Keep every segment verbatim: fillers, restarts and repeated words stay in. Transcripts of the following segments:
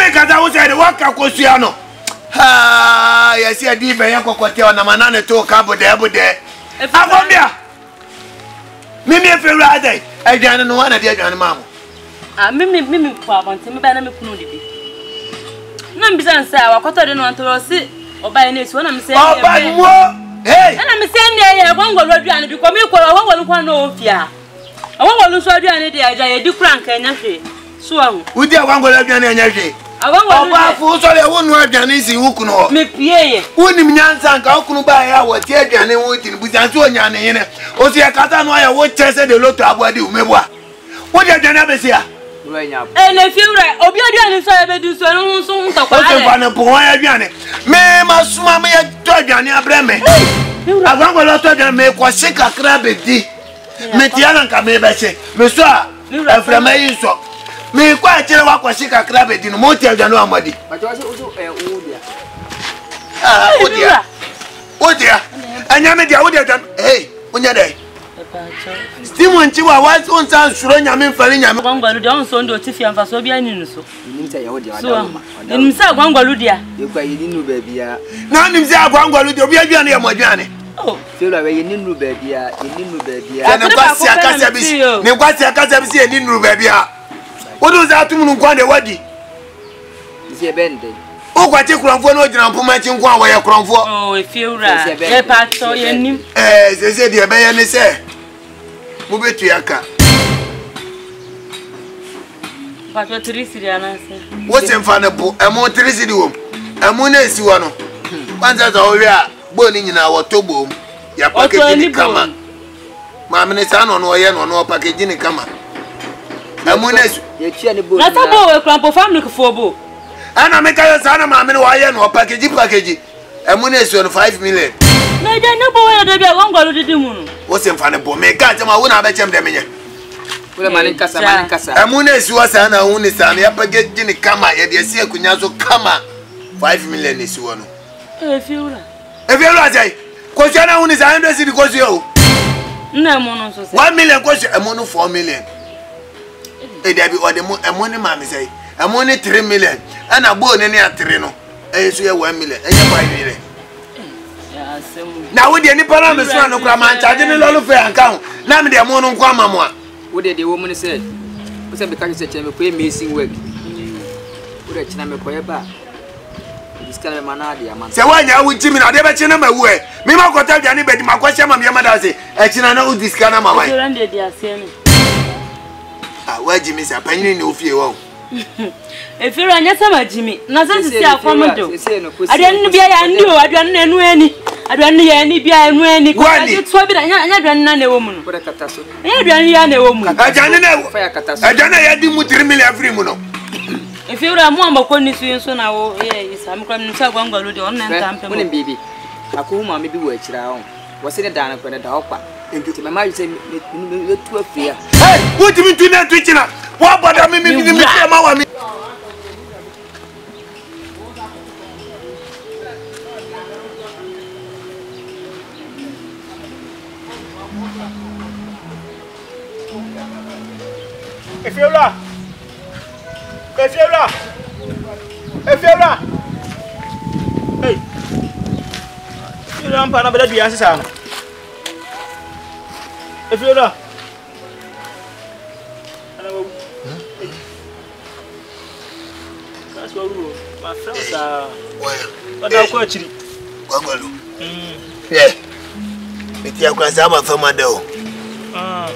me kaza wo say the work akosua no ha ya si adi be yakokote ona manane to ka bode bode afomia mimi efewura adai aduane no wana de aduane mamu ah mimi mimi kwa bonte me ba na me kunu didi na mbisa nsa wakoto de no antoro si oba ene esi wona me say oba mo hey na me say ne ya gwangwalo aduane bi ko me ko gwangwalo kwa no ofia gwangwalo so aduane de aja ye di kura nka nya hwe so ahu udi gwangwalo aduane nya hwe oba fu so le wonu aduane si wuku no me pieye wonim nyansa nka okunu ba ya wo ti aduane wo ti busa so nya ne yene o si akata no ya wo chese de loto abode umebo a wo de aduane abesia eh ne fiura obi aduane so e be du so no so ntokwa ale o se fa ne po ya aduane me masuma me ya to aduane abre me agwangwalo to aduane me ko se kakra be di me ti ana nka me be se me so a efrema yi so me kwa chere wa ko se kakra be di no mo ti aduane amadi ba jo so so eh o dia ah o dia o dia anya me dia o dia hey onya dai Steven Chiwa was on San Suro Yamin Farinya. Gwangwalu dia on so ndo tifia mfa so bia ninu so. Nimsa ya wodi ada ma. Nimsa gwangwalu dia. Ye kwa yi ninu ba bia. Na nimsa gwangwalu dia obi aduane ya modwane. Oh, feel we yi ninu ba bia, yi ninu ba bia. Ya ne kwasi akasa bi. Ne kwasi akasa bi se ninu ba bia. Odu za atum nu kwa de wadi. Ise bende. O kwa ti kuranfo no gina mpoma chi nko awo ye kuranfo. Oh, efiura. E pa so ye nim. Eh, se se de be ye ne se. Mu betu yaka. Pa to trisiri anase. Wo se mfa ne po, e mo trisiri wo. E mo na esi wo no. Kwanza za owe a bo ni nyina wo to bom. Ya package ni kama. Ma me ne sa no no ye no no package ni kama. E mo na esi. Ye tua ne bo. Na ta bo we krampo family kfo bo. Ana me ka yo sa na ma me wo ye no package package. E mo na esi on five million. Na je ne bo we de bia gwangwalu didi mu no. Wo se mfa ne bo me ka je ma wo na ba chem de menye. Wala mani kasa mani kasa. Emu na esi wo sa na hu ni sa na ya package ni kama ye de esi akunya so kama five million esi wo no. Eh fiura. E fiura jai. Ko se na hu ni sa ndo esi ko se o. Na mo no so se. one million ko se emu no four million. E de bi o de mo emu ni ma me sai. Emu ni three million. Ana bo ni ni a three no. E so ye one million. E ye five million. Ya semu. Na wo de ni para me so no kra man charge ni lolu fe anka ho. Na me de mo no nko amamu a. Wo de de wo mu ni se. Wo se be ka se cheme ko amazing work. Wo de china me ko ye ba. Diskana me manade ya man. Se wa nya wo jimi na de be china ma wu e. Me ma ko ta dwane be di ma ko hye ma me ma da se. E china na wo diskana ma wai. Se ran de dia se ni. Ah, wa jimi sa panyin ni ofie wo. E fiura nya sama jimi. Na se se akomodo. Aduane no bia ya ndi o, aduane na enu ani. Aduane ya ni bia enu ani. Ko ti so bi na nya nya aduane na na ewo mu no. Ko de kata so. Nya aduane ya na ewo mu. Aduane na fa ya kata so. aduane ya di mu three million free mu no. E fiura mu ambako ni su so na wo ye isa mu kram ni sa gwangwalu de on na ntampe mo. Mo ni bibi. Ako hu ma me bi wo akira ho. Wo se ne dan na ko ne da okwa. Enti me ma yise me tu afia. Hey, wo ti mi tu na tu china. Wo boda mi mi mi mi ma wa mi. Efiura. Efiura. Efiura. Hey. Efiura mpa na bela bia sisa. Efiura. Ana wo. That's what we my friends are. What are you achiri? Gwangwalu. Mm. Yeah. Eti akwa sama fama do. Ah.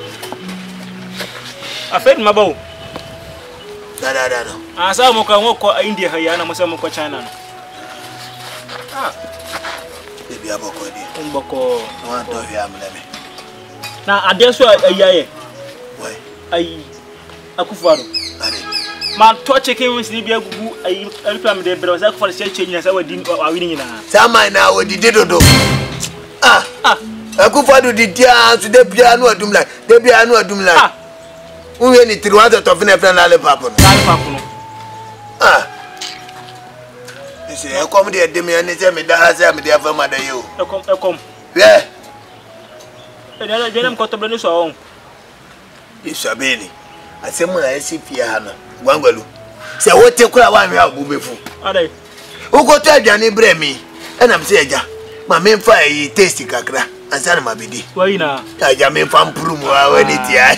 Afed mabao. Da da da no. Asa mo ka ngoko India haya na mo se mo ko China no. Ah. Bibi aboko di. Mboko wa to hia mleme. Na ade so ayaye. Wai. Ai akufaro. Ade. Ma to chicken wins ni bia gugu ai alpam de bro sa akufaro se chenyi na sa wadi awini nyina. Sama na wadi dedodo. Ah. Ah. Akufaro di dia so de bia no adum like. De bia no adum like. Ah. Uwe ni tiruwaza tofine fena nale papo no. Nale papo no. Ah. Ese e kom de de me ani se me da ha se me de afa ma da yo. E kom e kom. Yeah. E na je nam ko to bleni so on. Isabeni. Asemu na esi fie ha no. Gwangwalu. say what take kura wan hwe abubefu adai ugo to aduane bre mi e na me say eja ma me mfa yi taste kakra ansa na mabidi wai na aja me mfa mpuru mu wa wani tia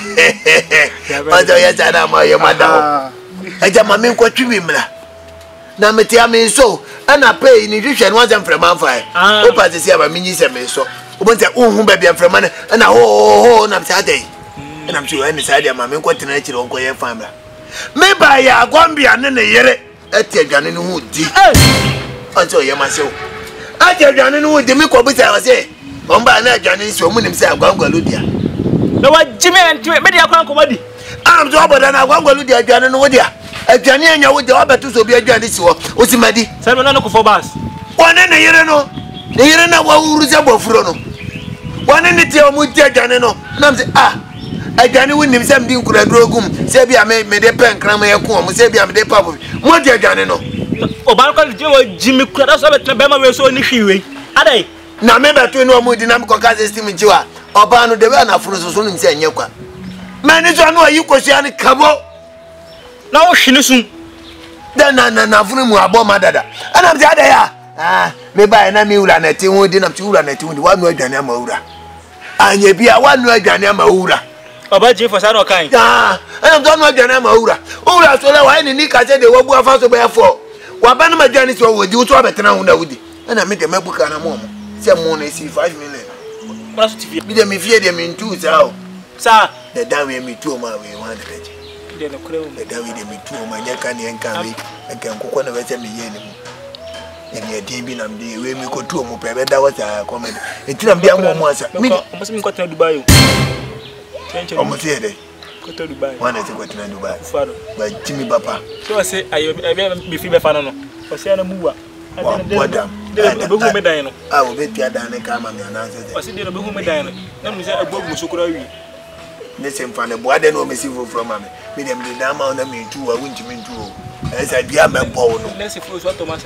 ozo ya sana ma yo mada eja ma me nkwa twi mra na me tia me so ana pay ni hwehwe no azam frema mfa o pa se sia ba me nyi se me so o bon se unhu ba bia frema na na ho ho na me say adai na me say ni say dia ma me nkwa tena kire onko ye famra me ba ya agwambia ne ne yere eti adwane ne hu di onso ye ma se o ati adwane ne hu di me ko bi say o se on ba na adwane so mu nim say agwangwalu dia na wa jime ntwe me dia kwan ko madi am so oboda na agwangwalu dia adwane ne wo dia adwane anya wo dia obeto so bi adwane si wo o si madi say me no ko for bas wone ne yere no ne yere na wa uru se bofuro no wone ne tie o mu di adwane no na me say ah adwane wo nim se mdi nkura drogum se bia me me de pen kran ma ye ko mo se bia me de papo mo di adwane no o ba ko je wo jimi kura so betna be ma we so ni hwiwe adai na me beto no mo di na me ko ka system njiwa oba no de be na furu so so nim se enye kwa mani so no ayi ko sia ni kabo na wo hwene sun da na na na furu mu abo madada ana me adai ya ah me ba na mi wura na ti hu di na ti wura na ti hu di wa no adwane ama wura anye bia wa no adwane ama wura oba je for sano kan ah ana do no adwane ama wura wura so le wa ni ni ka se de wo bu afa so be fo wa ba na madwane so wo di wo so betena hu na wudi ana me de mabuka na mo mo se mo na si five million wala so tv bi de me fie de me ntu sa o sa de dan we me tu ma we wan de je de no kure de dan we de me tu ma nya ka ne nka we nka nkokọ na be se me ye ni mu eni edin bi na me we me ko tu mo pe be da wa sa comedy etira bi am mo asa mi o mo se mi ko tena Dubai o o mo se de ko to Dubai wana se ko tena Dubai faro ba Jimmy Papa so say ayo be fi be fa no no o se na muwa wadam de be hu me dan no ah o be pia dan ne ka ma me na se o se de be hu me dan no na mu se agbogu musukura wi ne se mfa ne boade no me si fo from me me dem de dan ma na me tu wa wunti me tu o e sa bia me bo no ne se fo so Thomas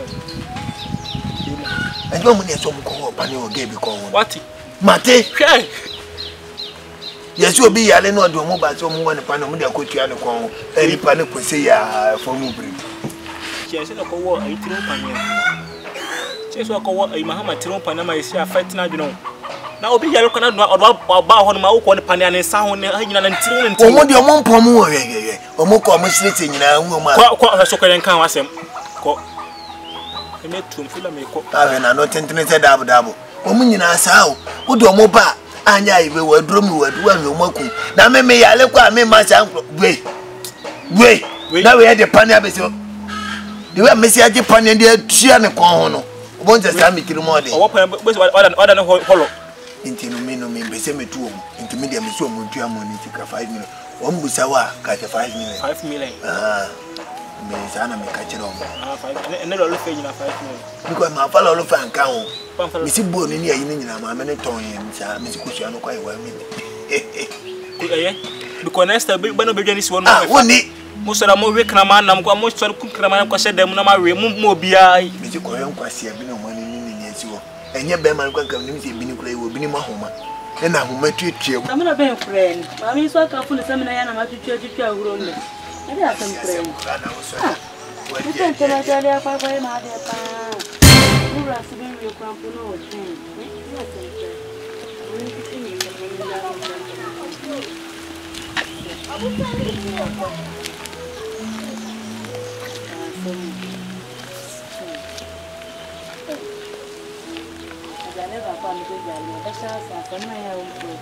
ajo mu ne so mu ko pa ne o ge bi ko wo what mate hwe yesu obi yale no do mu ba so mu woni pa no mu de ko tua ne ko eri pa ne ko se ya fo mu bri che se no ko wo ai tiro pa ne che so ko wo ai mahama tiro pa na ma yesi afet na dweno na obi yale ko na do ba ho no ma wo ko ne pa ne ne sa ho ne nyina na tiro ne tiro o mo de o mo mpo mu wo ye ye o mo ko mo sirete nyina hu ma ko ko so ko ren kan wasem ko eme tum fila me ko awe na no tentene se dabu dabu o mu nyina sa o wo de o mo ba anya ibe wa drum wa du wa me mo ku na me me yale kwa me ma sa we we na we de pan abese de we me si age pan de atua ne kon ho no o bon se sa me kiri mo de o pan be order order ne holo inti no me no me be se me tu o inti me de me so mo tua mo ni tika five million o mbusa wa ka five million five million ah me sana me ka kire o ah five ene lo fe nyina five million because ma fa lo fa nka ho mi si bo ni ni ayi ni nyina ma me ne ton ye mi sa mi si ko sua no kwa ye wa mi ku eye because next be no be dwani si wonu ah woni mo sora mo we kana ma nam kwa mo sora ku kana ma kwa se dem na ma we mo mo bia mi si ko ye nkwa se bi no mo ni ni ni esi wo enye be ma kwa kam ni mi se bi ni kura ye wo bi ni ma homa e na homa tuetue na me na be friend ma mi so ka fu ni se me na ya na ma tuetue tuetue ahuro nde e dey atam friend ah we ten tena jale akwa kwa ma de pa ura se be we kwa pu no tin no tin we ni tin ni Janeva kwa mteja aliyodasha sasa na ya umko.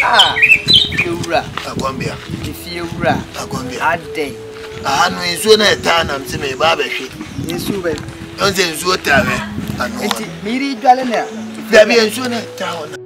Ah, Ura. Akwambia. If you ura. Akwambia. Ade. Aha no nsuo na eta na mse me ba behwe. Nsuo be. Onse nsuo tawe. Ano. Enti miri dwale na. Da bi nsuo na eta ho na.